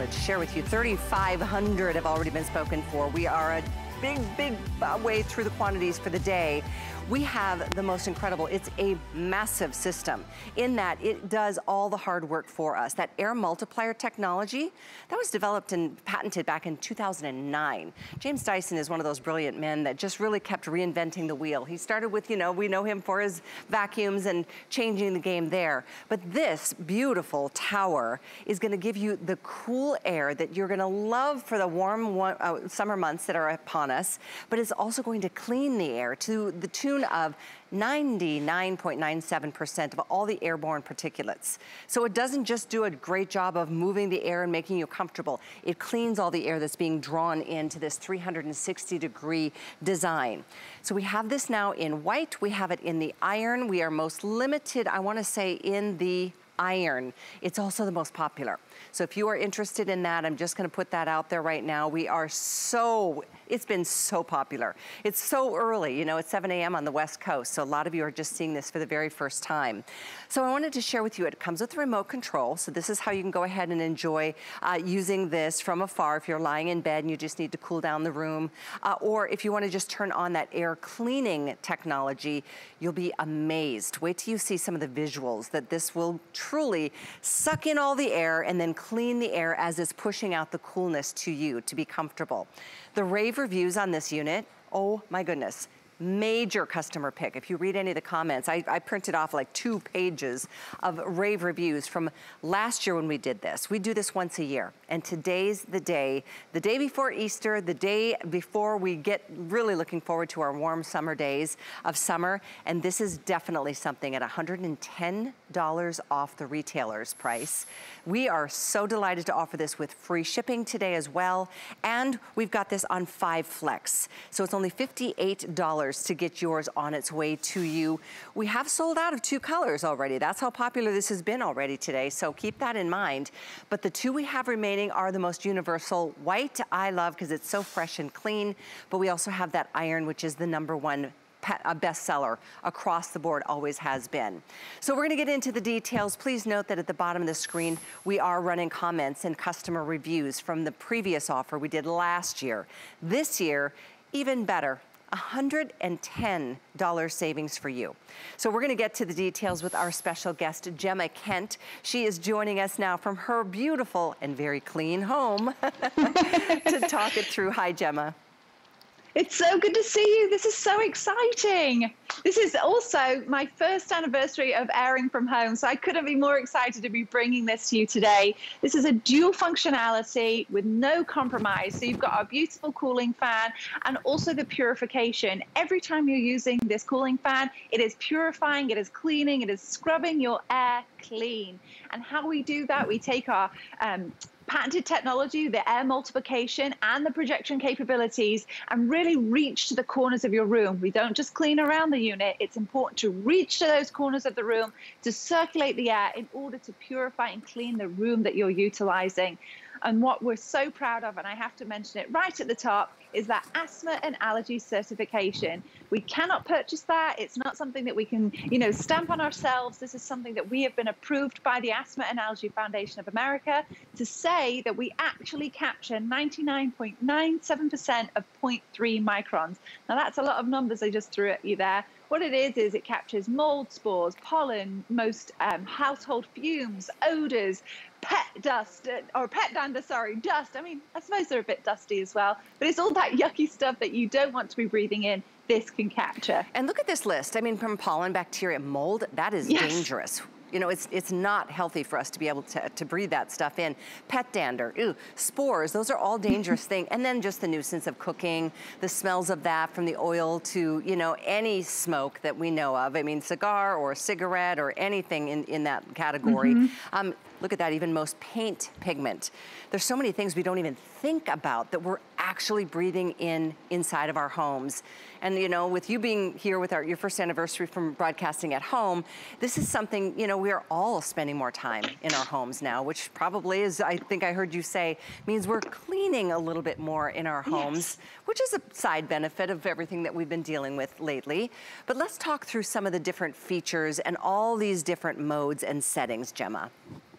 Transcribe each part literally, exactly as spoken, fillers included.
wanted to share with you. thirty-five hundred have already been spoken for. We are a big, big uh, way through the quantities for the day. We have the most incredible, it's a massive system in that it does all the hard work for us. That air multiplier technology, that was developed and patented back in two thousand nine. James Dyson is one of those brilliant men that just really kept reinventing the wheel. He started with, you know, we know him for his vacuums and changing the game there. But this beautiful tower is gonna give you the cool air that you're gonna love for the warm one, uh, summer months that are upon us, but it's also going to clean the air to the tune of ninety-nine point nine seven percent of all the airborne particulates. So it doesn't just do a great job of moving the air and making you comfortable. It cleans all the air that's being drawn into this three hundred sixty degree design. So we have this now in white, we have it in the iron. We are most limited, I wanna say, in the iron. It's also the most popular. So if you are interested in that, I'm just gonna put that out there right now. We are so, it's been so popular. It's so early, you know, it's seven A M on the West Coast, so a lot of you are just seeing this for the very first time. So I wanted to share with you, it comes with a remote control, so this is how you can go ahead and enjoy uh, using this from afar if you're lying in bed and you just need to cool down the room, uh, or if you wanna just turn on that air cleaning technology, you'll be amazed. Wait till you see some of the visuals that this will truly suck in all the air and then clean the air as it's pushing out the coolness to you to be comfortable. The rave reviews on this unit, oh my goodness. Major customer pick. If you read any of the comments, I, I printed off like two pages of rave reviews from last year when we did this. We do this once a year, and today's the day, the day before Easter, the day before we get really looking forward to our warm summer days of summer, and this is definitely something at one hundred ten dollars off the retailer's price. We are so delighted to offer this with free shipping today as well, and we've got this on five flex. So it's only fifty-eight dollars to get yours on its way to you. We have sold out of two colors already. That's how popular this has been already today, so keep that in mind. But the two we have remaining are the most universal. White I love because it's so fresh and clean, but we also have that iron, which is the number one a bestseller across the board, always has been. So we're gonna get into the details. Please note that at the bottom of the screen, we are running comments and customer reviews from the previous offer we did last year. This year, even better, one hundred ten dollars savings for you. So we're gonna get to the details with our special guest, Gemma Kent. She is joining us now from her beautiful and very clean home to talk it through. Hi, Gemma. It's so good to see you. This is so exciting. This is also my first anniversary of airing from home, so I couldn't be more excited to be bringing this to you today. This is a dual functionality with no compromise. So you've got our beautiful cooling fan and also the purification. Every time you're using this cooling fan, it is purifying, it is cleaning, it is scrubbing your air clean. And how we do that, we take our um, patented technology, the air multiplication and the projection capabilities, and really reach to the corners of your room. We don't just clean around the unit. It's important to reach to those corners of the room to circulate the air in order to purify and clean the room that you're utilizing. And what we're so proud of, and I have to mention it right at the top, is that asthma and allergy certification. We cannot purchase that. It's not something that we can, you know, stamp on ourselves. This is something that we have been approved by the Asthma and Allergy Foundation of America to say that we actually capture ninety-nine point nine seven percent of zero point three microns. Now that's a lot of numbers I just threw at you there. What it is, is it captures mold spores, pollen, most um, household fumes, odors, pet dust, or pet dander, sorry, dust. I mean, I suppose they're a bit dusty as well, but it's all that yucky stuff that you don't want to be breathing in. This can capture. And look at this list. I mean, from pollen, bacteria, mold, that is yes. dangerous. You know, it's it's not healthy for us to be able to, to breathe that stuff in. Pet dander, ew, spores, those are all dangerous things. And then just the nuisance of cooking, the smells of that from the oil to, you know, any smoke that we know of. I mean, cigar or cigarette or anything in, in that category. Mm-hmm. um, look at that, even most paint pigment. There's so many things we don't even think about that we're actually breathing in inside of our homes. And you know, with you being here with our your first anniversary from broadcasting at home, this is something, you know, we're all spending more time in our homes now, which probably is, I think I heard you say, means we're cleaning a little bit more in our homes, yes. which is a side benefit of everything that we've been dealing with lately. But let's talk through some of the different features and all these different modes and settings, Gemma.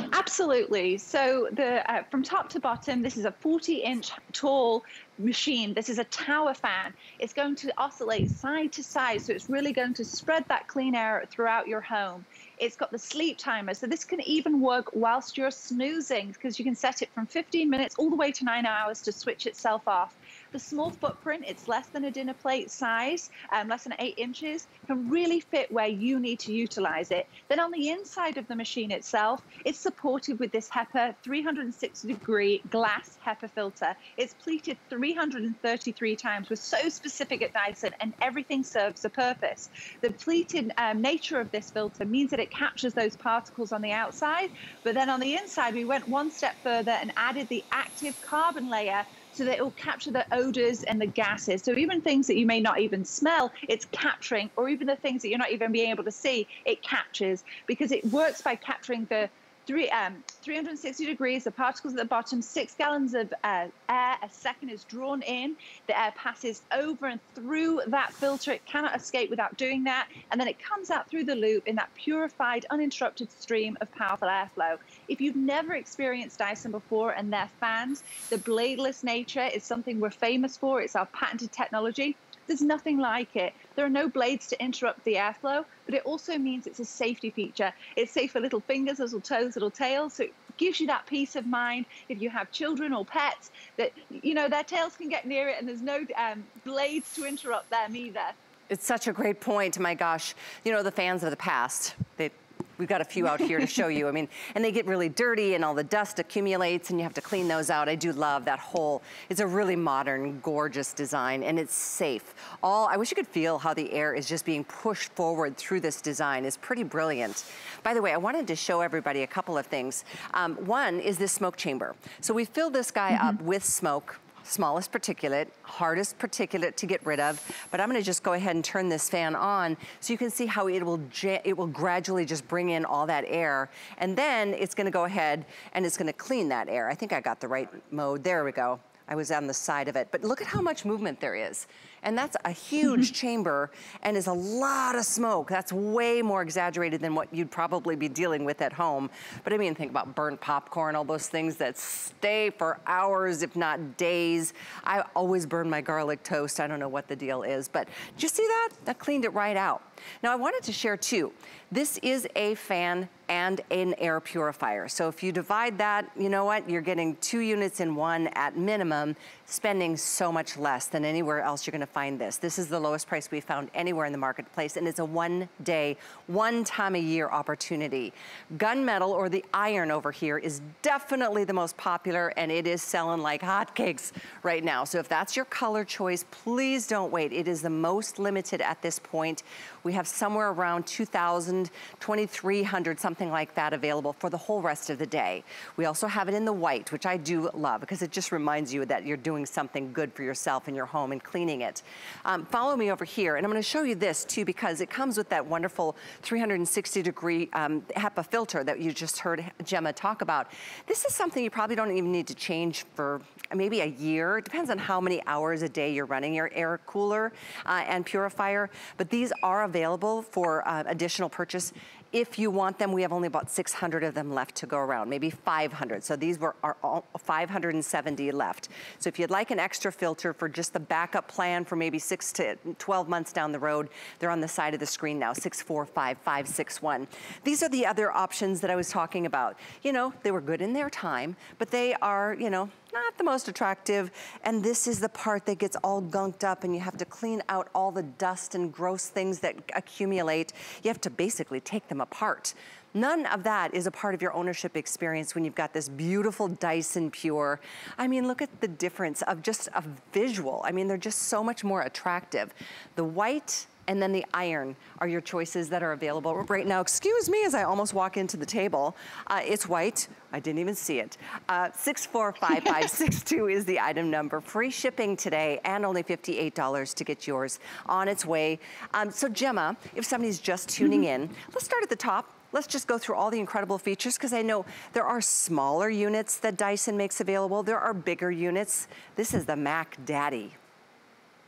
Absolutely. So the uh, from top to bottom, this is a forty inch tall machine. This is a tower fan. It's going to oscillate side to side, so it's really going to spread that clean air throughout your home. It's got the sleep timer, so this can even work whilst you're snoozing, because you can set it from fifteen minutes all the way to nine hours to switch itself off. The small footprint, it's less than a dinner plate size, um, less than eight inches, can really fit where you need to utilize it. Then on the inside of the machine itself, it's supported with this HEPA three hundred sixty degree glass HEPA filter. It's pleated three hundred thirty-three times. We're so specific at Dyson, and everything serves a purpose. The pleated um, nature of this filter means that it captures those particles on the outside, but then on the inside, we went one step further and added the active carbon layer, so that it will capture the odors and the gases. So even things that you may not even smell, it's capturing, or even the things that you're not even being able to see, it captures, because it works by capturing the three, um, three hundred sixty degrees, the particles at the bottom, six gallons of uh, air a second is drawn in. The air passes over and through that filter. It cannot escape without doing that. And then it comes out through the loop in that purified, uninterrupted stream of powerful airflow. If you've never experienced Dyson before and they're fans, the bladeless nature is something we're famous for. It's our patented technology. There's nothing like it. There are no blades to interrupt the airflow, but it also means it's a safety feature. It's safe for little fingers, little toes, little tails, so it gives you that peace of mind if you have children or pets that, you know, their tails can get near it and there's no um, blades to interrupt them either. It's such a great point, my gosh. You know, the fans of the past, they, we've got a few out here to show you. I mean, and they get really dirty and all the dust accumulates and you have to clean those out. I do love that whole, it's a really modern, gorgeous design, and it's safe. All, I wish you could feel how the air is just being pushed forward through this design. It's pretty brilliant. By the way, I wanted to show everybody a couple of things. Um, one is this smoke chamber. So we filled this guy mm-hmm. up with smoke. Smallest particulate, hardest particulate to get rid of, but I'm gonna just go ahead and turn this fan on so you can see how it will it will gradually just bring in all that air, and then it's gonna go ahead and it's gonna clean that air. I think I got the right mode. There we go. I was on the side of it, but look at how much movement there is. And that's a huge chamber and is a lot of smoke. That's way more exaggerated than what you'd probably be dealing with at home. But I mean, think about burnt popcorn, all those things that stay for hours, if not days. I always burn my garlic toast. I don't know what the deal is, but did you see that? That cleaned it right out. Now I wanted to share too, this is a fan and an air purifier. So if you divide that, you know what? You're getting two units in one at minimum, spending so much less than anywhere else you're gonna find this. This is the lowest price we found anywhere in the marketplace, and it's a one day, one time a year opportunity. Gunmetal, or the iron over here, is definitely the most popular, and it is selling like hotcakes right now. So if that's your color choice, please don't wait. It is the most limited at this point. We have somewhere around two thousand, twenty-three hundred, something like that available for the whole rest of the day. We also have it in the white, which I do love because it just reminds you that you're doing something good for yourself in your home and cleaning it. Um, follow me over here, and I'm gonna show you this too, because it comes with that wonderful three hundred sixty degree um, HEPA filter that you just heard Gemma talk about. This is something you probably don't even need to change for maybe a year. It depends on how many hours a day you're running your air cooler uh, and purifier, but these are available for uh, additional purchase. If you want them, we have only about six hundred of them left to go around, maybe five hundred. So these were are all five hundred seventy left. So if you'd like an extra filter for just the backup plan for maybe six to twelve months down the road, they're on the side of the screen now, six four five, five six one. These are the other options that I was talking about. You know, they were good in their time, but they are, you know, not the most attractive, and this is the part that gets all gunked up and you have to clean out all the dust and gross things that accumulate. You have to basically take them apart. None of that is a part of your ownership experience when you've got this beautiful Dyson Pure. I mean, look at the difference of just a visual. I mean, they're just so much more attractive. The white and then the iron are your choices that are available right now. Excuse me as I almost walk into the table. Uh, it's white, I didn't even see it. Uh, six four five five six two is the item number. Free shipping today and only fifty-eight dollars to get yours on its way. Um, so Gemma, if somebody's just tuning mm-hmm. in, let's start at the top. Let's just go through all the incredible features, because I know there are smaller units that Dyson makes available. There are bigger units. This is the Mac Daddy.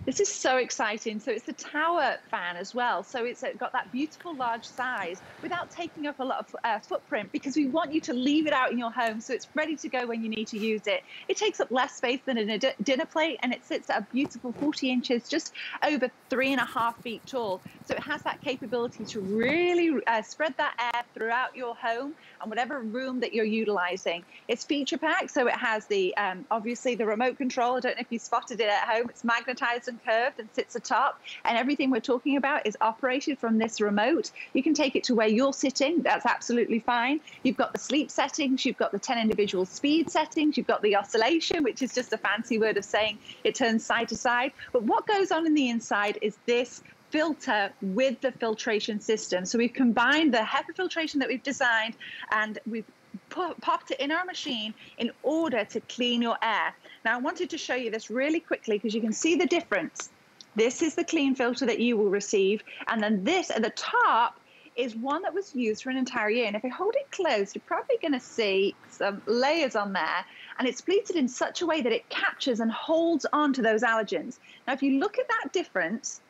This is so exciting. So it's the tower fan as well. So it's got that beautiful large size without taking up a lot of uh, footprint, because we want you to leave it out in your home so it's ready to go when you need to use it. It takes up less space than a dinner plate, and it sits at a beautiful forty inches, just over three and a half feet tall. So it has that capability to really uh, spread that air throughout your home and whatever room that you're utilizing. It's feature packed, so it has the um, obviously the remote control. I don't know if you spotted it at home. It's magnetized and curved and sits atop, and everything we're talking about is operated from this remote. You can take it to where you're sitting. That's absolutely fine. You've got the sleep settings, you've got the ten individual speed settings, you've got the oscillation, which is just a fancy word of saying it turns side to side. But what goes on in the inside is this filter with the filtration system. So we've combined the HEPA filtration that we've designed, and we've popped it in our machine in order to clean your air. Now, I wanted to show you this really quickly because you can see the difference. This is the clean filter that you will receive, and then this at the top is one that was used for an entire year. And if I hold it closed, you're probably going to see some layers on there, and it's pleated in such a way that it captures and holds on to those allergens. Now, if you look at that difference,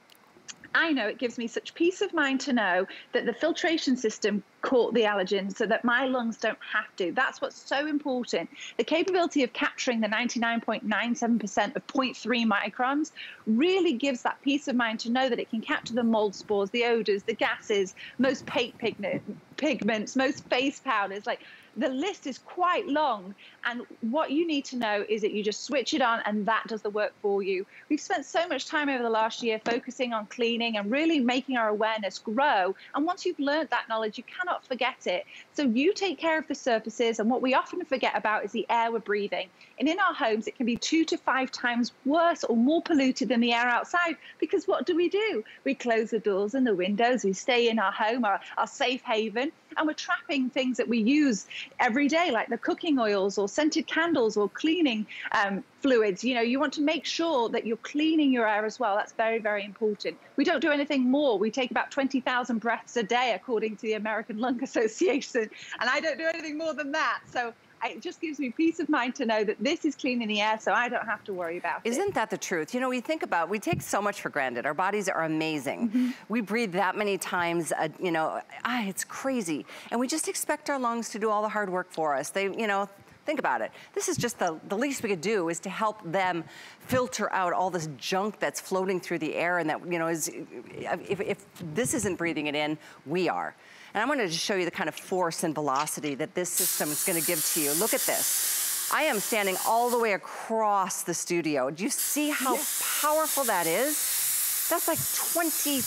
I know it gives me such peace of mind to know that the filtration system caught the allergens so that my lungs don't have to. That's what's so important. The capability of capturing the ninety-nine point nine seven percent of zero point three microns really gives that peace of mind to know that it can capture the mold spores, the odors, the gases, most paint pigment, pigments, most face powders. Like, the list is quite long, and what you need to know is that you just switch it on and that does the work for you. We've spent so much time over the last year focusing on cleaning and really making our awareness grow, and once you've learned that knowledge, you cannot forget it. So you take care of the surfaces, and what we often forget about is the air we're breathing. And in our homes, it can be two to five times worse or more polluted than the air outside, because what do we do? We close the doors and the windows, we stay in our home, our, our safe haven, and we're trapping things that we use every day, like the cooking oils or scented candles or cleaning um, fluids. You know, you want to make sure that you're cleaning your air as well. That's very, very important. We don't do anything more. We take about twenty thousand breaths a day, according to the American Lung Association, and I don't do anything more than that. So it just gives me peace of mind to know that this is cleaning the air, so I don't have to worry about it. Isn't that the truth? You know, we think about, we take so much for granted. Our bodies are amazing. Mm-hmm. We breathe that many times, uh, you know, ah, it's crazy. And we just expect our lungs to do all the hard work for us. They, you know, think about it. This is just the, the least we could do is to help them filter out all this junk that's floating through the air, and that, you know, is, if, if this isn't breathing it in, we are. And I wanted to show you the kind of force and velocity that this system is going to give to you. Look at this. I am standing all the way across the studio. Do you see how yes. powerful that is? That's like twenty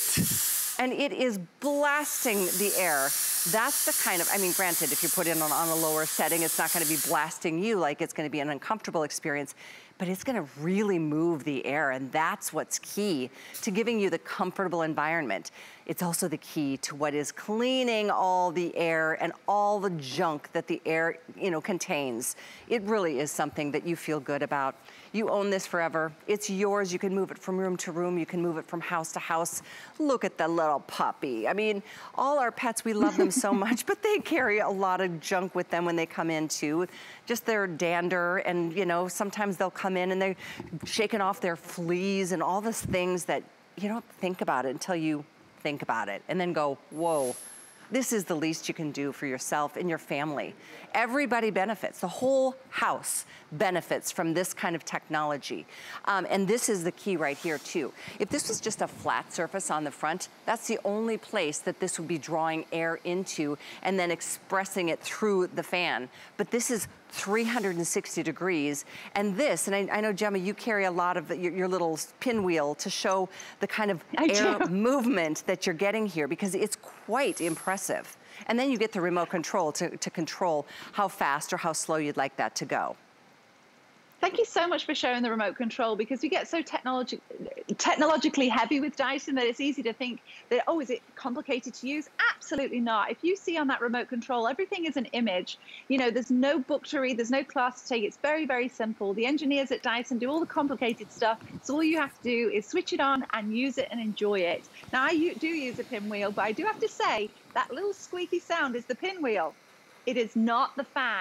feet. And it is blasting the air. That's the kind of, I mean, granted, if you put it on, on a lower setting, it's not going to be blasting you like it's going to be an uncomfortable experience, but it's going to really move the air, and that's what's key to giving you the comfortable environment. It's also the key to what is cleaning all the air and all the junk that the air, you know, contains. It really is something that you feel good about. You own this forever. It's yours. You can move it from room to room. You can move it from house to house. Look at the little puppy. I mean, all our pets, we love them so much, but they carry a lot of junk with them when they come in too. Just their dander, and you know, sometimes they'll come in and they're shaking off their fleas and all these things that you don't think about it until you think about it and then go, whoa. This is the least you can do for yourself and your family. Everybody benefits. The whole house benefits from this kind of technology. Um, and this is the key right here too. If this was just a flat surface on the front, that's the only place that this would be drawing air into and then expressing it through the fan. But this is three hundred sixty degrees. And this, and I, I know, Gemma, you carry a lot of the, your, your little pinwheel to show the kind of I air do. movement that you're getting here, because it's quite impressive. And then you get the remote control to, to control how fast or how slow you'd like that to go. Thank you so much for showing the remote control, because we get so technologi technologically heavy with Dyson that it's easy to think that, oh, is it complicated to use? Absolutely not. If you see on that remote control, everything is an image. You know, there's no book to read, there's no class to take. It's very, very simple. The engineers at Dyson do all the complicated stuff. So all you have to do is switch it on and use it and enjoy it. Now, I do use a pinwheel, but I do have to say that little squeaky sound is the pinwheel. It is not the fan.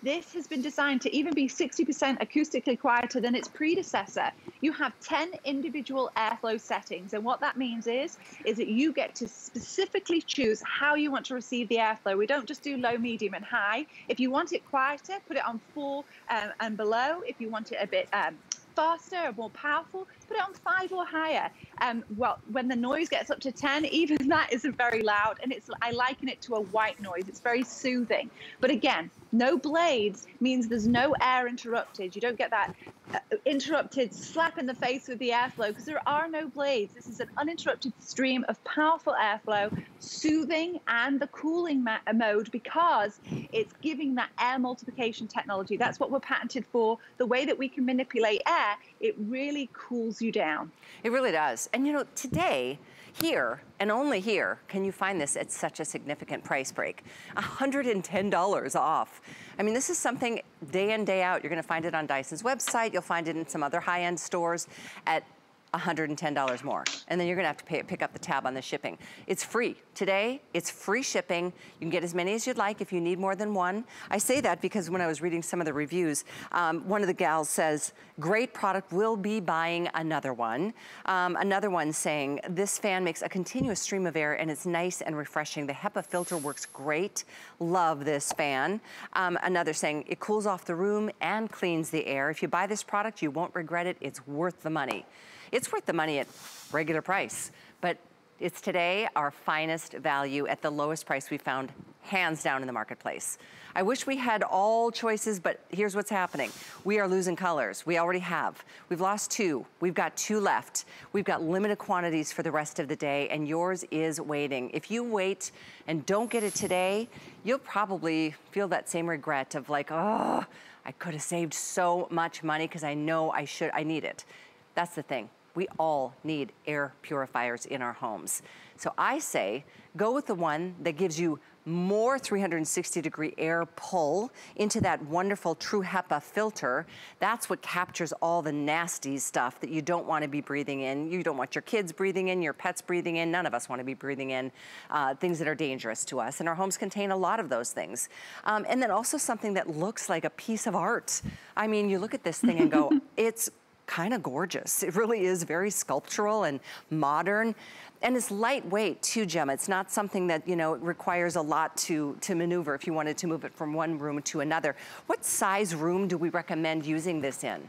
This has been designed to even be sixty percent acoustically quieter than its predecessor. You have ten individual airflow settings, and what that means is, is that you get to specifically choose how you want to receive the airflow. We don't just do low, medium, and high. If you want it quieter, put it on four um, and below. If you want it a bit um, faster or more powerful, put it on five or higher. Um, well, when the noise gets up to ten, even that isn't very loud, and it's I liken it to a white noise. It's very soothing. But again, no blades means there's no air interrupted. You don't get that uh, interrupted slap in the face with the airflow because there are no blades. This is an uninterrupted stream of powerful airflow, soothing, and the cooling mode because it's giving that air multiplication technology. That's what we're patented for. The way that we can manipulate air, it really cools you down. It really does. And you know, today, here, and only here, can you find this at such a significant price break. one hundred ten dollars off. I mean, this is something day in, day out. You're gonna find it on Dyson's website. You'll find it in some other high-end stores at one hundred ten dollars more. And then you're gonna have to pay, pick up the tab on the shipping. It's free. Today, it's free shipping. You can get as many as you'd like if you need more than one. I say that because when I was reading some of the reviews, um, one of the gals says, great product, will be buying another one. Um, another one saying, this fan makes a continuous stream of air and it's nice and refreshing. The HEPA filter works great. Love this fan. Um, another saying, it cools off the room and cleans the air. If you buy this product, you won't regret it. It's worth the money. It's worth the money at regular price, but it's today our finest value at the lowest price we found, hands down, in the marketplace. I wish we had all choices, but here's what's happening. We are losing colors. We already have. We've lost two. We've got two left. We've got limited quantities for the rest of the day, and yours is waiting. If you wait and don't get it today, you'll probably feel that same regret of like, oh, I could have saved so much money because I know I should, I need it. That's the thing. We all need air purifiers in our homes. So I say, go with the one that gives you more three hundred sixty degree air pull into that wonderful True HEPA filter. That's what captures all the nasty stuff that you don't want to be breathing in. You don't want your kids breathing in, your pets breathing in. None of us want to be breathing in uh, things that are dangerous to us. And our homes contain a lot of those things. Um, and then also something that looks like a piece of art. I mean, you look at this thing and go, it's kind of gorgeous. It really is very sculptural and modern. And it's lightweight too, Gemma. It's not something that, you know, requires a lot to, to maneuver if you wanted to move it from one room to another. What size room do we recommend using this in?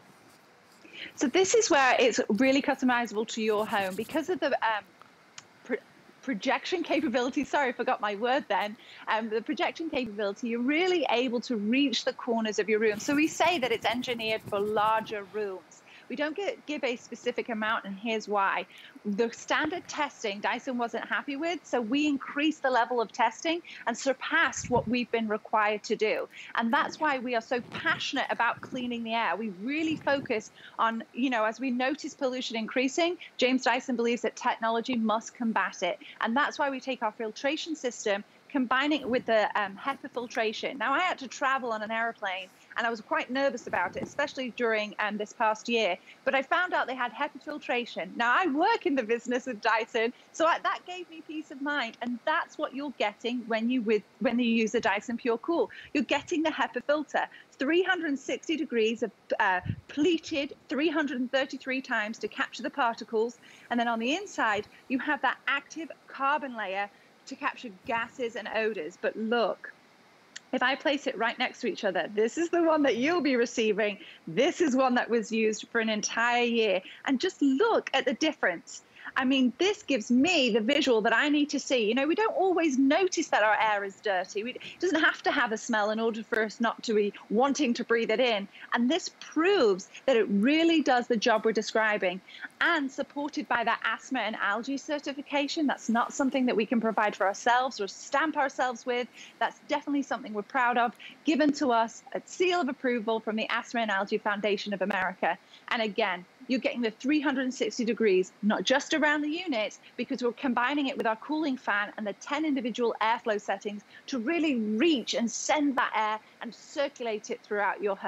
So this is where it's really customizable to your home because of the um, pro projection capability. Sorry, I forgot my word then. Um, the projection capability, you're really able to reach the corners of your room. So we say that it's engineered for larger rooms. We don't get, give a specific amount, and here's why. The standard testing Dyson wasn't happy with, so we increased the level of testing and surpassed what we've been required to do. And that's why we are so passionate about cleaning the air. We really focus on, you know, as we notice pollution increasing, James Dyson believes that technology must combat it. And that's why we take our filtration system, combining it with the um, HEPA filtration. Now, I had to travel on an airplane, and I was quite nervous about it, especially during um, this past year. But I found out they had HEPA filtration. Now, I work in the business of Dyson, so I, that gave me peace of mind. And that's what you're getting when you, with, when you use the Dyson Pure Cool. You're getting the HEPA filter, three hundred sixty degrees of uh, pleated three hundred thirty-three times to capture the particles. And then on the inside, you have that active carbon layer to capture gases and odors. But look, if I place it right next to each other, this is the one that you'll be receiving. This is one that was used for an entire year. And just look at the difference. I mean, this gives me the visual that I need to see. You know, we don't always notice that our air is dirty. We, it doesn't have to have a smell in order for us not to be wanting to breathe it in. And this proves that it really does the job we're describing, and supported by that asthma and allergy certification. That's not something that we can provide for ourselves or stamp ourselves with. That's definitely something we're proud of, given to us a seal of approval from the Asthma and Allergy Foundation of America. And again, you're getting the three hundred sixty degrees, not just around the unit, because we're combining it with our cooling fan and the ten individual airflow settings to really reach and send that air and circulate it throughout your home.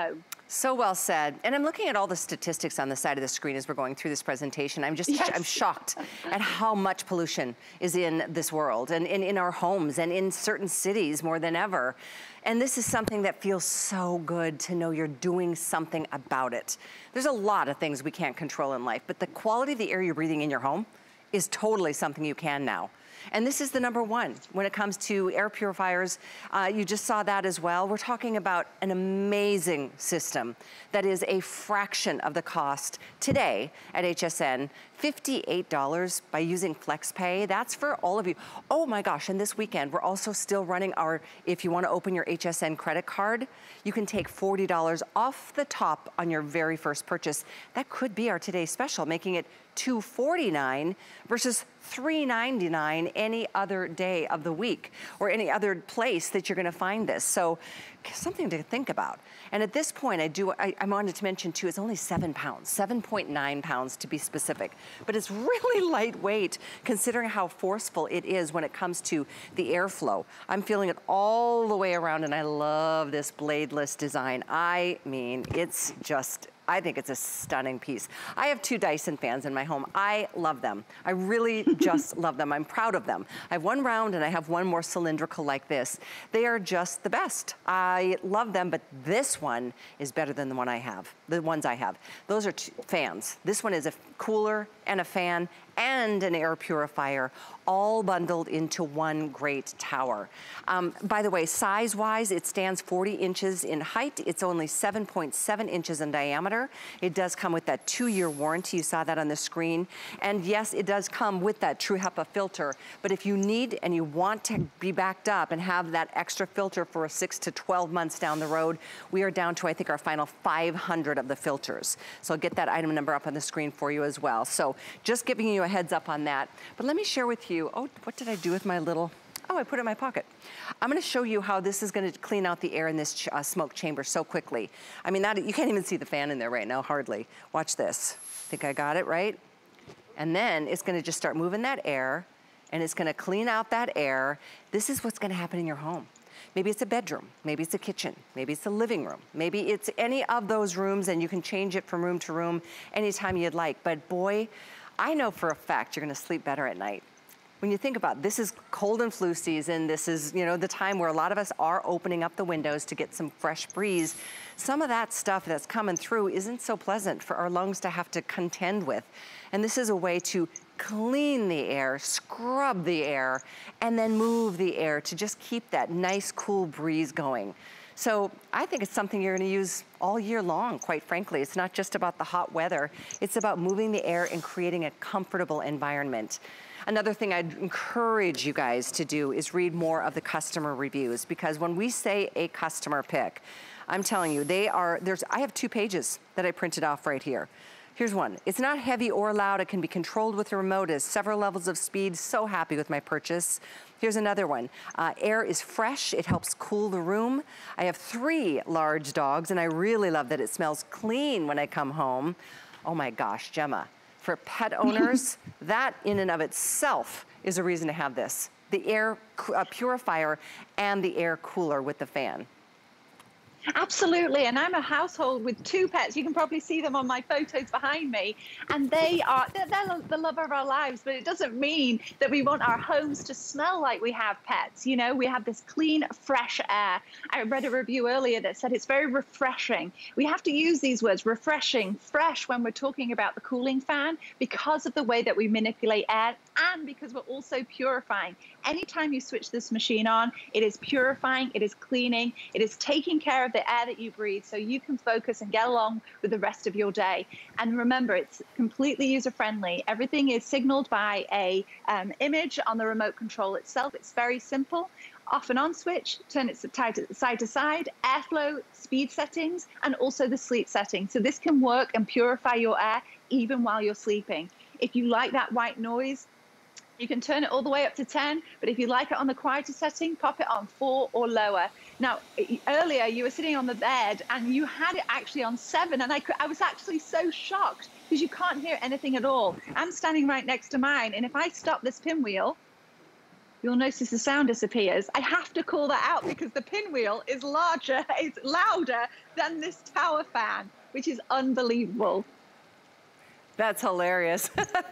So well said. And I'm looking at all the statistics on the side of the screen as we're going through this presentation. I'm just, yes. I'm shocked at how much pollution is in this world and in, in our homes and in certain cities more than ever. And this is something that feels so good to know you're doing something about it. There's a lot of things we can't control in life, but the quality of the air you're breathing in your home is totally something you can now. And this is the number one when it comes to air purifiers. Uh, you just saw that as well. We're talking about an amazing system that is a fraction of the cost today at H S N. fifty-eight dollars by using FlexPay. That's for all of you. Oh my gosh, and this weekend, we're also still running our, if you wanna open your H S N credit card, you can take forty dollars off the top on your very first purchase. That could be our today's special, making it two forty-nine versus three ninety-nine any other day of the week or any other place that you're gonna find this. So something to think about. And at this point, I do, I, I wanted to mention too, it's only seven pounds, seven point nine pounds to be specific, but it's really lightweight considering how forceful it is when it comes to the airflow. I'm feeling it all the way around and I love this bladeless design. I mean, it's just, I think it's a stunning piece. I have two Dyson fans in my home. I love them. I really just love them. I'm proud of them. I have one round and I have one more cylindrical like this. They are just the best. I love them, but this one is better than the one I have, the ones I have. Those are two fans. This one is a cooler and a fan and an air purifier, all bundled into one great tower. Um, by the way, size-wise, it stands forty inches in height. It's only seven point seven inches in diameter. It does come with that two-year warranty. You saw that on the screen. And yes, it does come with that True HEPA filter. But if you need and you want to be backed up and have that extra filter for six to twelve months down the road, we are down to, I think, our final five hundred of the filters. So I'll get that item number up on the screen for you as well. So just giving you a heads up on that. But let me share with you, oh, what did I do with my little, oh, I put it in my pocket. I'm gonna show you how this is gonna clean out the air in this ch uh, smoke chamber so quickly. I mean, that, you can't even see the fan in there right now, hardly. Watch this. Think I got it, right? And then it's gonna just start moving that air and it's gonna clean out that air. This is what's gonna happen in your home. Maybe it's a bedroom, maybe it's a kitchen, maybe it's a living room, maybe it's any of those rooms and you can change it from room to room anytime you'd like. But boy, I know for a fact you're gonna sleep better at night. When you think about it, this is cold and flu season, this is, you know, the time where a lot of us are opening up the windows to get some fresh breeze. Some of that stuff that's coming through isn't so pleasant for our lungs to have to contend with. And this is a way to clean the air, scrub the air, and then move the air to just keep that nice, cool breeze going. So I think it's something you're gonna use all year long, quite frankly. It's not just about the hot weather. It's about moving the air and creating a comfortable environment. Another thing I'd encourage you guys to do is read more of the customer reviews, because when we say a customer pick, I'm telling you, they are, there's, I have two pages that I printed off right here. Here's one. It's not heavy or loud. It can be controlled with a remote. It has several levels of speed. So happy with my purchase. Here's another one. Uh, air is fresh. It helps cool the room. I have three large dogs, and I really love that it smells clean when I come home. Oh my gosh, Gemma. For pet owners, that in and of itself is a reason to have this. The air uh, purifier and the air cooler with the fan. Absolutely, and I'm a household with two pets. You can probably see them on my photos behind me, and they are they're, they're the love of our lives. But it doesn't mean that we want our homes to smell like we have pets. You know, we have this clean, fresh air. I read a review earlier that said it's very refreshing. We have to use these words, refreshing, fresh, when we're talking about the cooling fan, because of the way that we manipulate air and because we're also purifying. Anytime you switch this machine on, it is purifying, it is cleaning, it is taking care of the air that you breathe so you can focus and get along with the rest of your day. And remember, it's completely user-friendly. Everything is signaled by a um, image on the remote control itself. It's very simple. Off and on switch, turn it side to side, airflow, speed settings, and also the sleep setting. So this can work and purify your air even while you're sleeping. If you like that white noise, you can turn it all the way up to ten, but if you like it on the quieter setting, pop it on four or lower. Now, earlier you were sitting on the bed and you had it actually on seven, and I, could, I was actually so shocked because you can't hear anything at all. I'm standing right next to mine, and if I stop this pinwheel, you'll notice the sound disappears. I have to call that out because the pinwheel is larger, it's louder than this tower fan, which is unbelievable. That's hilarious.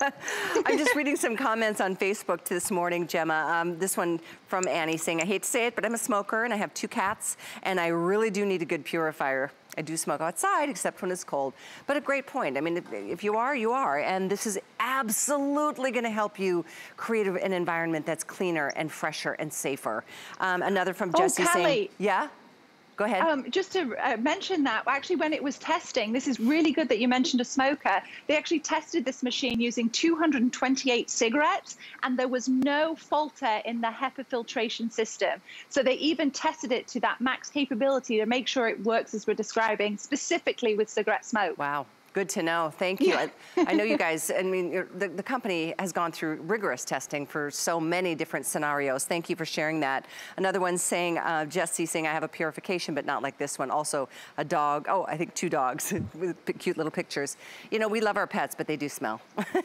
I'm just reading some comments on Facebook this morning, Gemma. Um, this one from Annie saying, I hate to say it, but I'm a smoker and I have two cats and I really do need a good purifier. I do smoke outside except when it's cold. But a great point. I mean, if, if you are, you are. And this is absolutely gonna help you create an environment that's cleaner and fresher and safer. Um, another from Jesse oh, saying, yeah? Go ahead. Um, just to uh, mention that, actually, when it was testing, this is really good that you mentioned a smoker. They actually tested this machine using two hundred twenty-eight cigarettes, and there was no falter in the HEPA filtration system. So they even tested it to that max capability to make sure it works as we're describing, specifically with cigarette smoke. Wow. Good to know. Thank you. Yeah. I, I know you guys, I mean, you're, the, the company has gone through rigorous testing for so many different scenarios. Thank you for sharing that. Another one saying, uh, Jesse saying, I have a purification, but not like this one. Also a dog, oh, I think two dogs with cute little pictures. You know, we love our pets, but they do smell.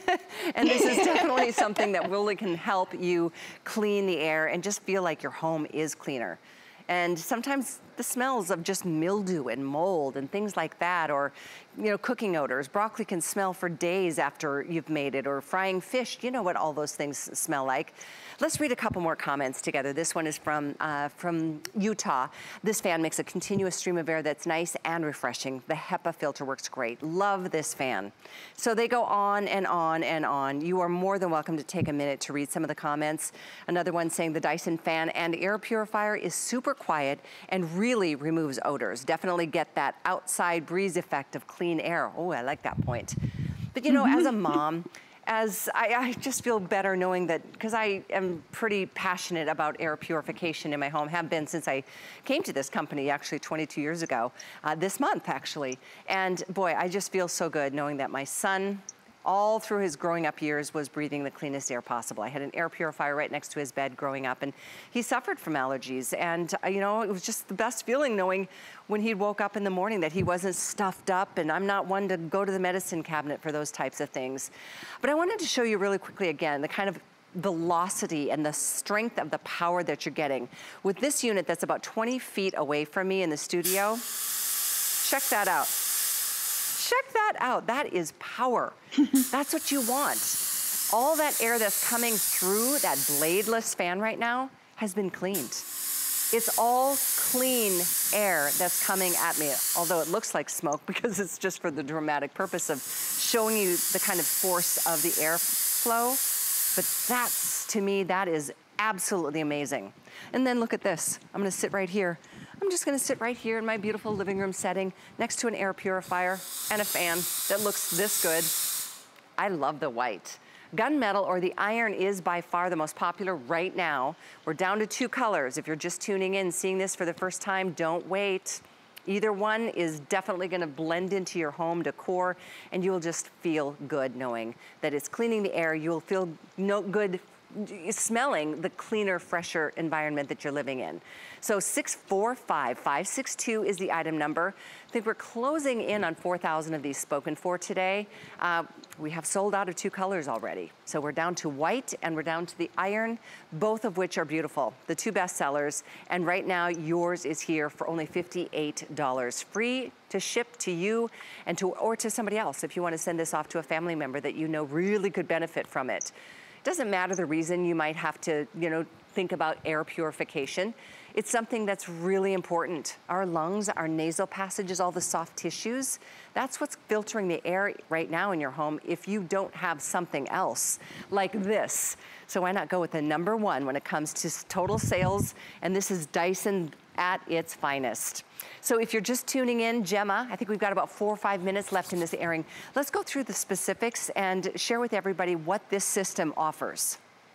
And this is definitely something that really can help you clean the air and just feel like your home is cleaner. And sometimes the smells of just mildew and mold and things like that, or you know, cooking odors. Broccoli can smell for days after you've made it, or frying fish. You know what all those things smell like. Let's read a couple more comments together. This one is from, uh, from Utah. This fan makes a continuous stream of air that's nice and refreshing. The HEPA filter works great. Love this fan. So they go on and on and on. You are more than welcome to take a minute to read some of the comments. Another one saying the Dyson fan and air purifier is super quiet and really removes odors. Definitely get that outside breeze effect of clean air. Oh, I like that point. But you know, as a mom, as I, I just feel better knowing that, because I am pretty passionate about air purification in my home, have been since I came to this company actually twenty-two years ago, uh, this month actually. And boy, I just feel so good knowing that my son, all through his growing up years, was breathing the cleanest air possible. I had an air purifier right next to his bed growing up, and he suffered from allergies. And uh, you know, it was just the best feeling knowing when he woke up in the morning that he wasn't stuffed up, and I'm not one to go to the medicine cabinet for those types of things. But I wanted to show you really quickly again, the kind of velocity and the strength of the power that you're getting. With this unit that's about twenty feet away from me in the studio, check that out. Check that out, that is power. That's what you want. All that air that's coming through that bladeless fan right now has been cleaned. It's all clean air that's coming at me, although it looks like smoke because it's just for the dramatic purpose of showing you the kind of force of the airflow. But that's, to me, that is absolutely amazing. And then look at this. I'm gonna sit right here. I'm just gonna sit right here in my beautiful living room setting next to an air purifier and a fan that looks this good. I love the white. Gunmetal or the iron is by far the most popular right now. We're down to two colors. If you're just tuning in, seeing this for the first time, don't wait. Either one is definitely gonna blend into your home decor, and you'll just feel good knowing that it's cleaning the air. You'll feel no good smelling the cleaner, fresher environment that you're living in. So six four five, five six two is the item number. I think we're closing in on four thousand of these spoken for today. Uh, we have sold out of two colors already. So we're down to white and we're down to the iron, both of which are beautiful, the two best sellers. And right now yours is here for only fifty-eight dollars, free to ship to you and to, or to somebody else if you want to send this off to a family member that you know really could benefit from it. Doesn't matter the reason you might have to, you know, think about air purification. It's something that's really important. Our lungs, our nasal passages, all the soft tissues, that's what's filtering the air right now in your home if you don't have something else like this. So why not go with the number one when it comes to total sales? And this is Dyson at its finest. So if you're just tuning in, Gemma, I think we've got about four or five minutes left in this airing. Let's go through the specifics and share with everybody what this system offers.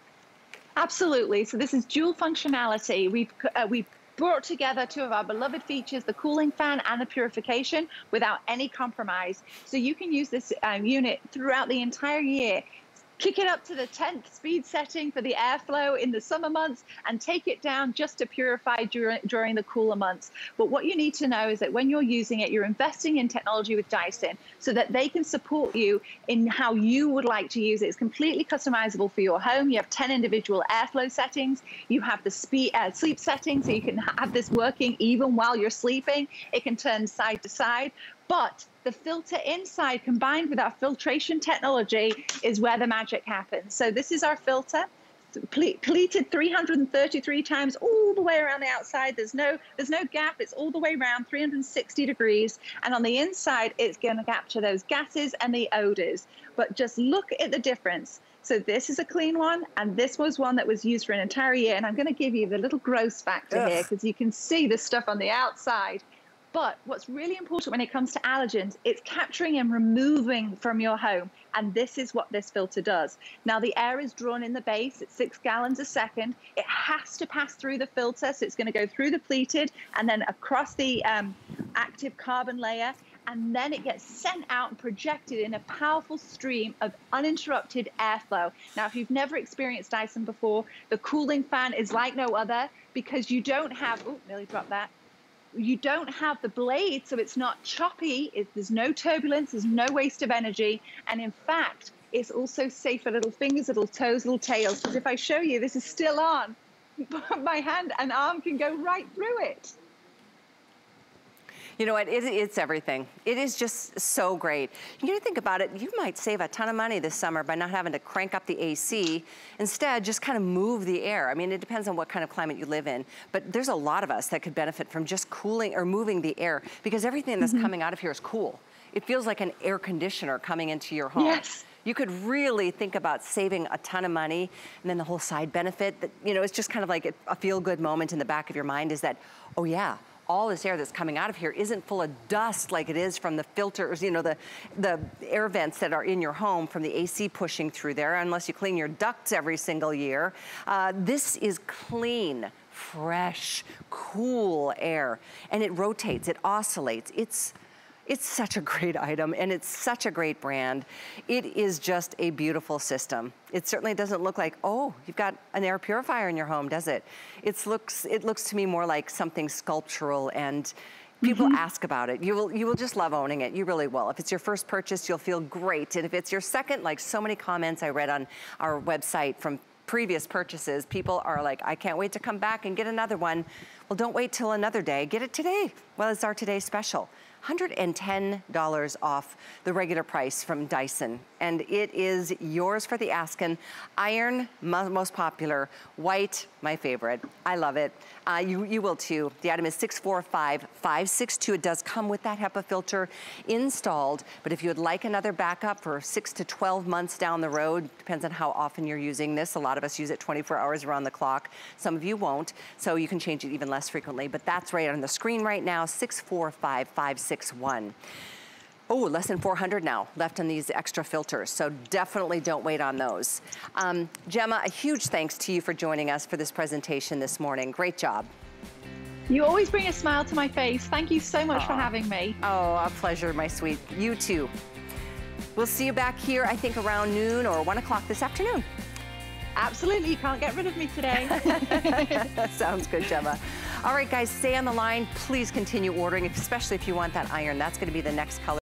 Absolutely. So this is dual functionality. We've uh, we've brought together two of our beloved features, the cooling fan and the purification, without any compromise. So you can use this um, unit throughout the entire year. kick it up to the tenth speed setting for the airflow in the summer months, and take it down just to purify during, during the cooler months. But what you need to know is that when you're using it, you're investing in technology with Dyson so that they can support you in how you would like to use it. It's completely customizable for your home. You have ten individual airflow settings. You have the speed, uh, sleep settings, so you can have this working even while you're sleeping. It can turn side to side. But the filter inside combined with our filtration technology is where the magic happens. So this is our filter, ple pleated three hundred thirty-three times all the way around the outside. There's no, there's no gap. It's all the way around three hundred sixty degrees. And on the inside, it's going to capture those gases and the odors. But just look at the difference. So this is a clean one, and this was one that was used for an entire year. And I'm going to give you the little gross factor Ugh. here, because you can see the stuff on the outside. But what's really important when it comes to allergens, it's capturing and removing from your home. And this is what this filter does. Now, the air is drawn in the base at six gallons a second. It has to pass through the filter. So it's going to go through the pleated and then across the um, active carbon layer. And then it gets sent out and projected in a powerful stream of uninterrupted airflow. Now, if you've never experienced Dyson before, the cooling fan is like no other, because you don't have, oh, nearly dropped that. You don't have the blade, so it's not choppy. It, there's no turbulence, there's no waste of energy. And in fact, it's also safe for little fingers, little toes, little tails. Because if I show you, this is still on. My hand and arm can go right through it. You know what, it, it's everything. It is just so great. You gotta think about it, you might save a ton of money this summer by not having to crank up the A C. Instead, just kind of move the air. I mean, it depends on what kind of climate you live in, but there's a lot of us that could benefit from just cooling or moving the air, because everything that's mm-hmm. coming out of here is cool. It feels like an air conditioner coming into your home. Yes. You could really think about saving a ton of money, and then the whole side benefit that, you know, it's just kind of like a feel-good moment in the back of your mind is that, oh yeah, all this air that's coming out of here isn't full of dust like it is from the filters, you know, the, the air vents that are in your home from the A C pushing through there, unless you clean your ducts every single year. Uh, this is clean, fresh, cool air, and it rotates, it oscillates. It's, It's such a great item, and it's such a great brand. It is just a beautiful system. It certainly doesn't look like, oh, you've got an air purifier in your home, does it? It looks, it looks to me more like something sculptural, and people mm-hmm. ask about it. You will, you will just love owning it. You really will. If it's your first purchase, you'll feel great. And if it's your second, like so many comments I read on our website from previous purchases, people are like, I can't wait to come back and get another one. Well, don't wait till another day. Get it today. Well, it's our today special. one hundred ten dollars off the regular price from Dyson. And it is yours for the asking. Iron, most popular. White, my favorite. I love it. Uh, you, you will too. The item is six four five five six two. It does come with that HEPA filter installed, but if you would like another backup for six to twelve months down the road, depends on how often you're using this. A lot of us use it twenty-four hours around the clock. Some of you won't, so you can change it even less frequently, but that's right on the screen right now, six four five five six one. Oh, less than four hundred now left on these extra filters, so definitely don't wait on those. Um, Gemma, a huge thanks to you for joining us for this presentation this morning. Great job. You always bring a smile to my face. Thank you so much Aww. for having me. Oh, a pleasure, my sweet. You too. We'll see you back here, I think, around noon or one o'clock this afternoon. Absolutely, you can't get rid of me today. Sounds good, Gemma. All right, guys, stay on the line. Please continue ordering, especially if you want that iron. That's going to be the next color.